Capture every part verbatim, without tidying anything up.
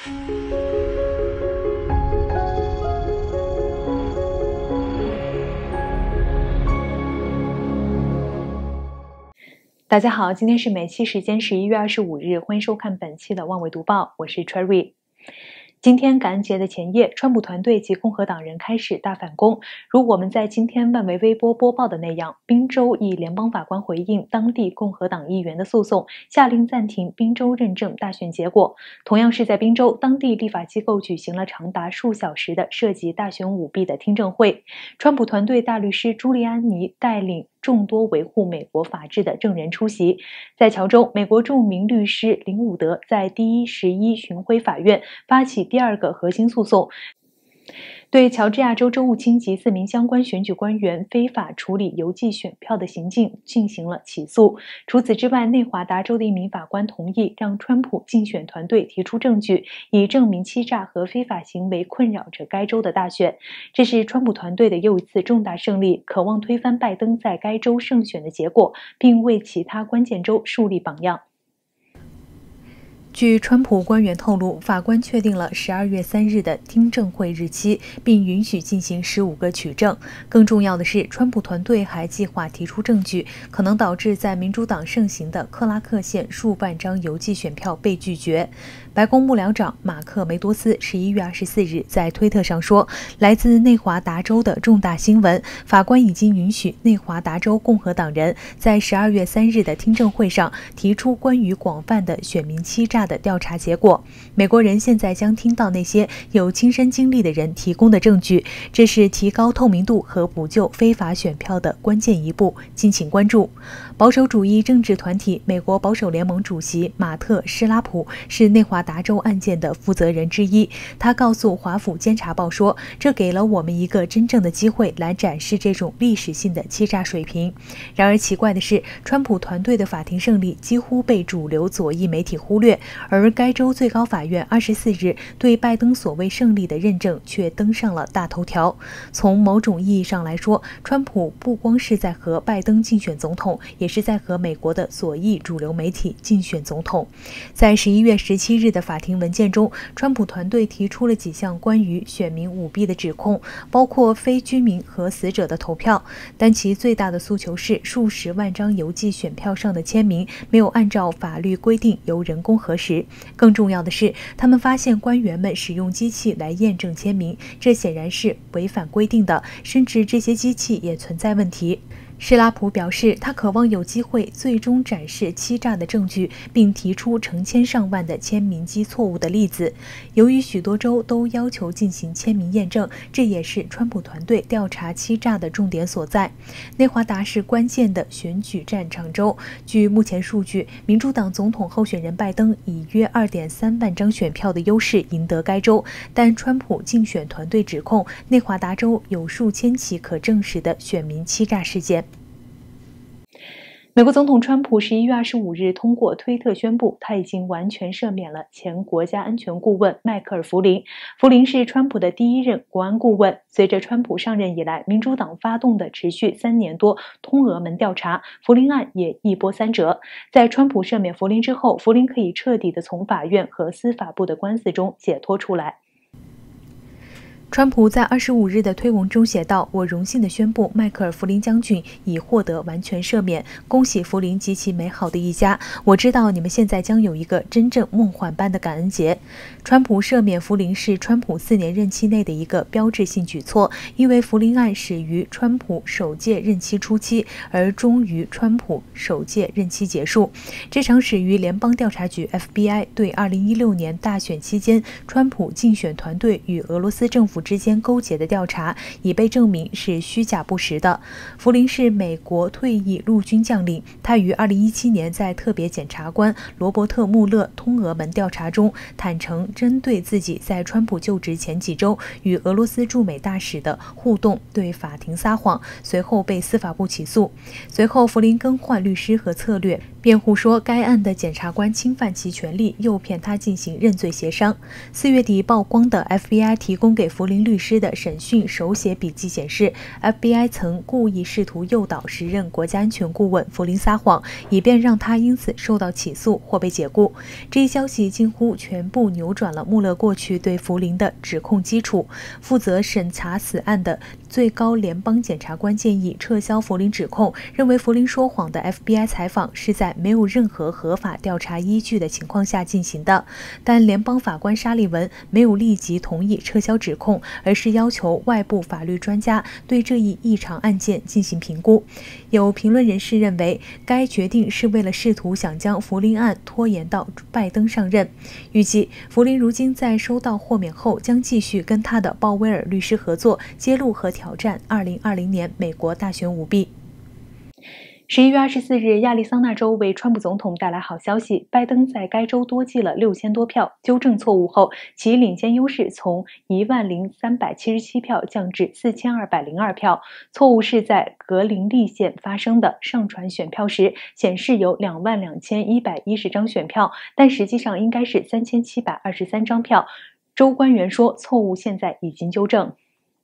大家好，今天是美西时间十一月二十五日，欢迎收看本期的万维读报，我是 Cherry。今天感恩节的前夜，川普团队及共和党人开始大反攻。如我们在今天万维微波播报的那样，宾州一联邦法官回应当地共和党议员的诉讼，下令暂停宾州认证大选结果。同样是在宾州，当地立法机构举行了长达数小时的涉及大选舞弊的听证会。川普团队大律师朱利安尼带领众多维护美国法治的证人出席。在乔州，美国著名律师林伍德在第一十一巡回法院发起第二个核心诉讼，对乔治亚州州务卿及四名相关选举官员非法处理邮寄选票的行径进行了起诉。除此之外，内华达州的一名法官同意让川普竞选团队提出证据，以证明欺诈和非法行为困扰着该州的大选。这是川普团队的又一次重大胜利，渴望推翻拜登在该州胜选的结果，并为其他关键州树立榜样。据川普官员透露，法官确定了十二月三日的听证会日期，并允许进行十五个取证。更重要的是，川普团队还计划提出证据，可能导致在民主党盛行的克拉克县数万张邮寄选票被拒绝。白宫幕僚长马克梅多斯十一月二十四日在推特上说，来自内华达州的重大新闻，法官已经允许内华达州共和党人在十二月三日的听证会上提出关于广泛的选民欺诈的调查结果。美国人现在将听到那些有亲身经历的人提供的证据，这是提高透明度和补救非法选票的关键一步，敬请关注。保守主义政治团体美国保守联盟主席马特·施拉普是内华达州案件的负责人之一，他告诉华府监察报说，这给了我们一个真正的机会来展示这种历史性的欺诈水平。然而奇怪的是，川普团队的法庭胜利几乎被主流左翼媒体忽略，而该州最高法院二十四日对拜登所谓胜利的认证却登上了大头条。从某种意义上来说，川普不光是在和拜登竞选总统，也是在和美国的左翼主流媒体竞选总统。在十一月十七日的法庭文件中，川普团队提出了几项关于选民舞弊的指控，包括非居民和死者的投票，但其最大的诉求是数十万张邮寄选票上的签名没有按照法律规定由人工核实。更重要的是，他们发现官员们使用机器来验证签名，这显然是违反规定的，甚至这些机器也存在问题。施拉普表示，他渴望有机会最终展示欺诈的证据，并提出成千上万的签名机错误的例子。由于许多州都要求进行签名验证，这也是川普团队调查欺诈的重点所在。内华达是关键的选举战场州，据目前数据，民主党总统候选人拜登以约 二点三万张选票的优势赢得该州，但川普竞选团队指控内华达州有数千起可证实的选民欺诈事件。美国总统川普十一月二十五日通过推特宣布，他已经完全赦免了前国家安全顾问迈克尔·弗林。弗林是川普的第一任国安顾问。随着川普上任以来，民主党发动的持续三年多通俄门调查，弗林案也一波三折。在川普赦免弗林之后，弗林可以彻底的从法院和司法部的官司中解脱出来。川普在二十五日的推文中写道：“我荣幸地宣布，迈克尔·弗林将军已获得完全赦免，恭喜弗林及其美好的一家。我知道你们现在将有一个真正梦幻般的感恩节。”川普赦免弗林是川普四年任期内的一个标志性举措，因为弗林案始于川普首届任期初期，而终于川普首届任期结束。这场始于联邦调查局 F B I 对二零一六年大选期间川普竞选团队与俄罗斯政府之间勾结的调查已被证明是虚假不实的。弗林是美国退役陆军将领，他于二零一七年在特别检察官罗伯特·穆勒通俄门调查中坦诚针对自己在川普就职前几周与俄罗斯驻美大使的互动对法庭撒谎，随后被司法部起诉。随后弗林更换律师和策略， 辩护说，该案的检察官侵犯其权利，诱骗他进行认罪协商。四月底曝光的 F B I 提供给福林律师的审讯手写笔记显示 ，F B I 曾故意试图诱导时任国家安全顾问福林撒谎，以便让他因此受到起诉或被解雇。这一消息几乎全部扭转了穆勒过去对福林的指控基础。负责审查此案的最高联邦检察官建议撤销福林指控，认为福林说谎的 F B I 采访是在没有任何合法调查依据的情况下进行的，但联邦法官沙利文没有立即同意撤销指控，而是要求外部法律专家对这一异常案件进行评估。有评论人士认为，该决定是为了试图想将福林案拖延到拜登上任。预计福林如今在收到豁免后，将继续跟他的鲍威尔律师合作，揭露和挑战二零二零年美国大选舞弊。十一月二十四日，亚利桑那州为川普总统带来好消息，拜登在该州多记了六千多票，纠正错误后，其领先优势从一万零三百七十七票降至四千二百零二票。错误是在格林利县发生的，上传选票时显示有两万两千一百一十张选票，但实际上应该是三千七百二十三张票。州官员说，错误现在已经纠正。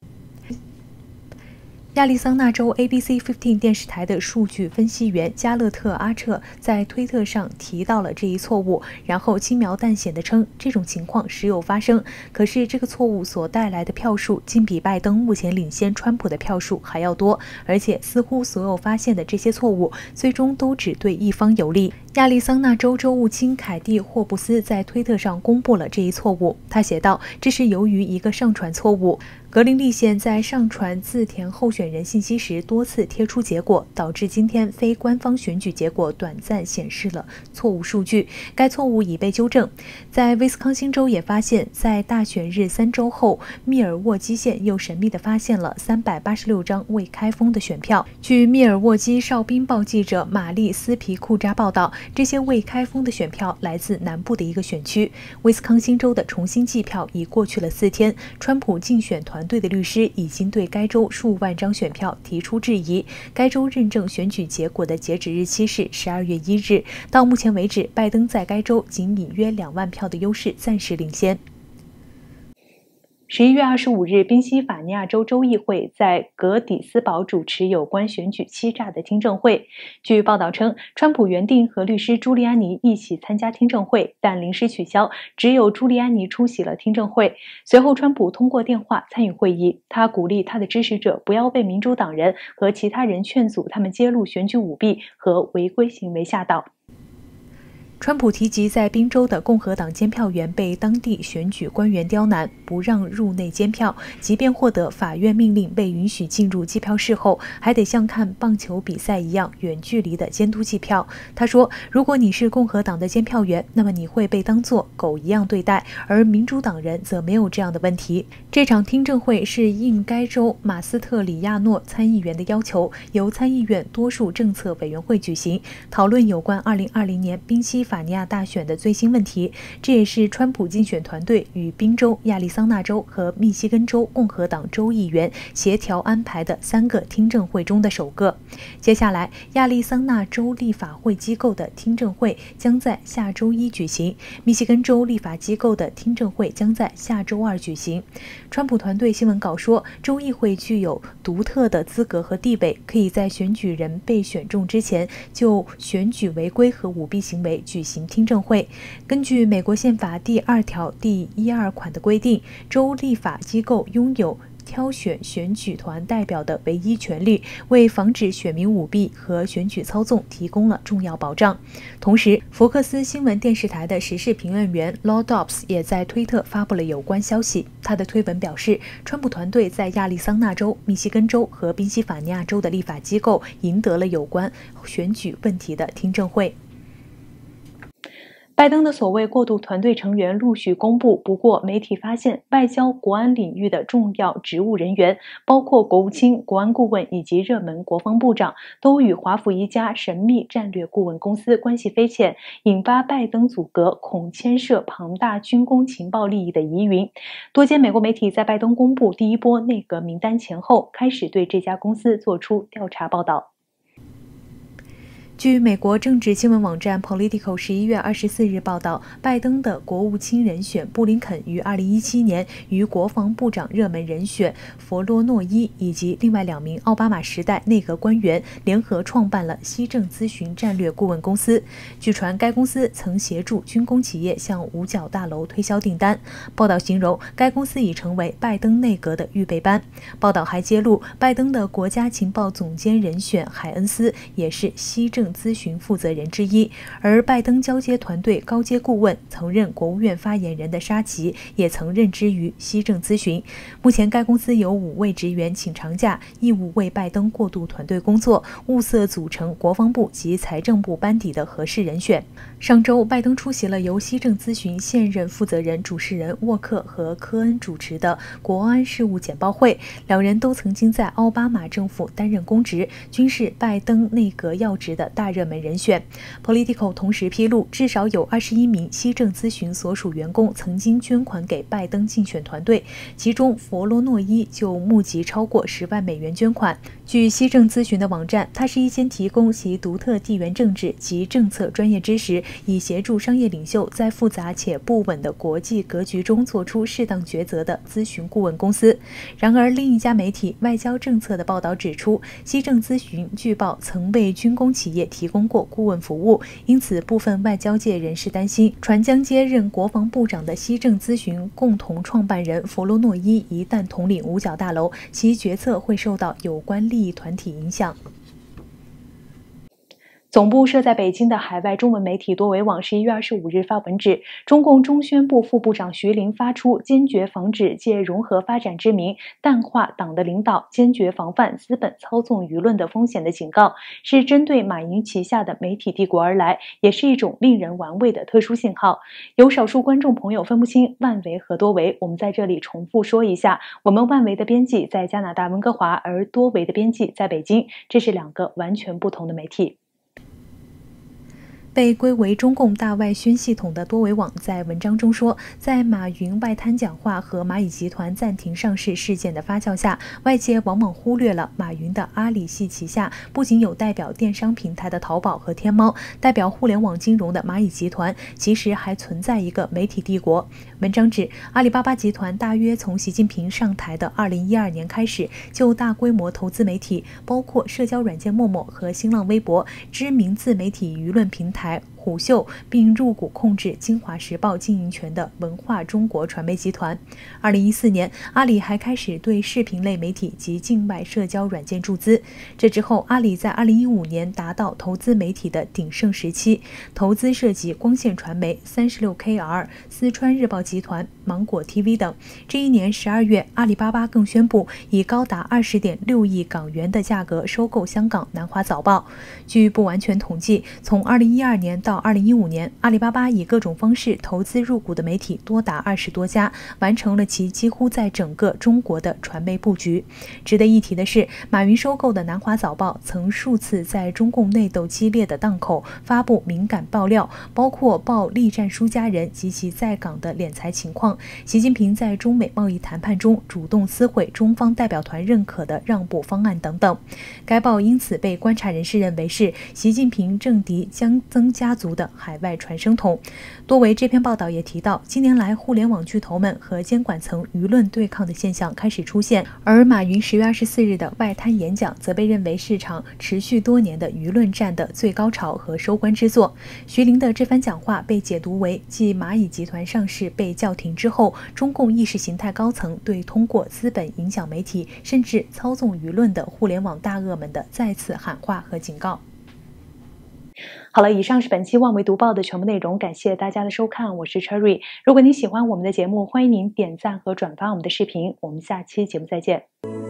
亚利桑那州 A B C 十五 电视台的数据分析员加勒特·阿彻在推特上提到了这一错误，然后轻描淡写地称这种情况时有发生，可是这个错误所带来的票数竟比拜登目前领先川普的票数还要多，而且似乎所有发现的这些错误最终都只对一方有利。亚利桑那州州务卿凯蒂·霍布斯在推特上公布了这一错误，他写道：“这是由于一个上传错误。格林利县在上传自填候选人信息时多次贴出结果，导致今天非官方选举结果短暂显示了错误数据。该错误已被纠正。在威斯康星州也发现，在大选日三周后，密尔沃基县又神秘地发现了三百八十六张未开封的选票。据密尔沃基哨兵报记者玛丽斯皮库扎报道，这些未开封的选票来自南部的一个选区。威斯康星州的重新计票已过去了四天，川普竞选团队的律师已经对该州数万张选票提出质疑。该州认证选举结果的截止日期是十二月一日。到目前为止，拜登在该州仅以约两万票的优势暂时领先。十一月二十五日，宾夕法尼亚州州议会在格底斯堡主持有关选举欺诈的听证会。据报道称，川普原定和律师朱利安尼一起参加听证会，但临时取消，只有朱利安尼出席了听证会。随后，川普通过电话参与会议，他鼓励他的支持者不要被民主党人和其他人劝阻他们揭露选举舞弊和违规行为吓倒。川普提及，在宾州的共和党监票员被当地选举官员刁难，不让入内监票，即便获得法院命令被允许进入计票室后，还得像看棒球比赛一样远距离的监督计票。他说，如果你是共和党的监票员，那么你会被当作狗一样对待，而民主党人则没有这样的问题。这场听证会是应该州马斯特里亚诺参议员的要求，由参议院多数政策委员会举行，讨论有关二零二零年宾夕法尼亚大选的最新问题。这也是川普竞选团队与宾州、亚利桑那州和密西根州共和党州议员协调安排的三个听证会中的首个。接下来，亚利桑那州立法会机构的听证会将在下周一举行，密西根州立法机构的听证会将在下周二举行。川普团队新闻稿说，州议会具有独特的资格和地位，可以在选举人被选中之前就选举违规和舞弊行为举行听证会。根据美国宪法第二条第一二款的规定，州立法机构拥有挑选选举团代表的唯一权利，为防止选民舞弊和选举操纵提供了重要保障。同时，福克斯新闻电视台的时事评论员 Law Dobbs 也在推特发布了有关消息。他的推文表示，川普团队在亚利桑那州、密西根州和宾夕法尼亚州的立法机构赢得了有关选举问题的听证会。拜登的所谓过渡团队成员陆续公布，不过媒体发现，外交、国安领域的重要职务人员，包括国务卿、国安顾问以及热门国防部长，都与华府一家神秘战略顾问公司关系匪浅，引发拜登阻隔，恐牵涉庞大军工情报利益的疑云。多间美国媒体在拜登公布第一波内阁名单前后，开始对这家公司做出调查报道。 据美国政治新闻网站 Politico 十一月二十四日报道，拜登的国务卿人选布林肯于二零一七年与国防部长热门人选弗洛诺伊以及另外两名奥巴马时代内阁官员联合创办了西政咨询战略顾问公司。据传，该公司曾协助军工企业向五角大楼推销订单。报道形容该公司已成为拜登内阁的预备班。报道还揭露，拜登的国家情报总监人选海恩斯也是西政咨询负责人之一，而拜登交接团队高阶顾问、曾任国务院发言人的沙奇也曾任职于西政咨询。目前该公司有五位职员请长假，义务为拜登过渡团队工作，物色组成国防部及财政部班底的合适人选。上周，拜登出席了由西政咨询现任负责人主持人沃克和科恩主持的国安事务简报会，两人都曾经在奥巴马政府担任公职，均是拜登内阁要职的大热门人选。Politico 同时披露，至少有二十一名西政咨询所属员工曾经捐款给拜登竞选团队，其中弗罗诺伊就募集超过十万美元捐款。据西政咨询的网站，它是一间提供其独特地缘政治及政策专业知识，以协助商业领袖在复杂且不稳的国际格局中做出适当抉择的咨询顾问公司。然而，另一家媒体外交政策的报道指出，西政咨询据报曾为军工企业提供过顾问服务，因此部分外交界人士担心，传将接任国防部长的西政咨询共同创办人弗罗诺伊一旦统领五角大楼，其决策会受到有关利益团体影响。总部设在北京的海外中文媒体多维网十一月二十五日发文指，中共中宣部副部长徐凌发出坚决防止借融合发展之名淡化党的领导，坚决防范资本操纵舆论的风险的警告，是针对马云旗下的媒体帝国而来，也是一种令人玩味的特殊信号。有少数观众朋友分不清万维和多维，我们在这里重复说一下，我们万维的编辑在加拿大温哥华，而多维的编辑在北京，这是两个完全不同的媒体。被归为中共大外宣系统的多维网在文章中说，在马云外滩讲话和蚂蚁集团暂停上市事件的发酵下，外界往往忽略了马云的阿里系旗下不仅有代表电商平台的淘宝和天猫，代表互联网金融的蚂蚁集团，其实还存在一个媒体帝国。文章指，阿里巴巴集团大约从习近平上台的二零一二年开始，就大规模投资媒体，包括社交软件陌陌和新浪微博、知名自媒体舆论平台虎嗅，并入股控制金华时报经营权的文化中国传媒集团。二零一四年，阿里还开始对视频类媒体及境外社交软件注资。这之后，阿里在二零一五年达到投资媒体的鼎盛时期，投资涉及光线传媒、三十六 K R、四川日报集团、芒果 T V 等。这一年十二月，阿里巴巴更宣布以高达二十点六亿港元的价格收购香港南华早报。据不完全统计，从二零一二年到二零一五年，阿里巴巴以各种方式投资入股的媒体多达二十多家，完成了其几乎在整个中国的传媒布局。值得一提的是，马云收购的南华早报曾数次在中共内斗激烈的档口发布敏感爆料，包括报栗战书家人及其在港的敛财情况，习近平在中美贸易谈判中主动撕毁中方代表团认可的让步方案等等。该报因此被观察人士认为是习近平政敌江增家族的海外传声筒。多维这篇报道也提到，近年来互联网巨头们和监管层舆论对抗的现象开始出现，而马云十月二十四日的外滩演讲则被认为是场持续多年的舆论战的最高潮和收官之作。徐凌的这番讲话被解读为继蚂蚁集团上市被叫停之后，中共意识形态高层对通过资本影响媒体甚至操纵舆论的互联网大鳄们的再次喊话和警告。好了，以上是本期万维读报的全部内容，感谢大家的收看，我是 Cherry。如果您喜欢我们的节目，欢迎您点赞和转发我们的视频，我们下期节目再见。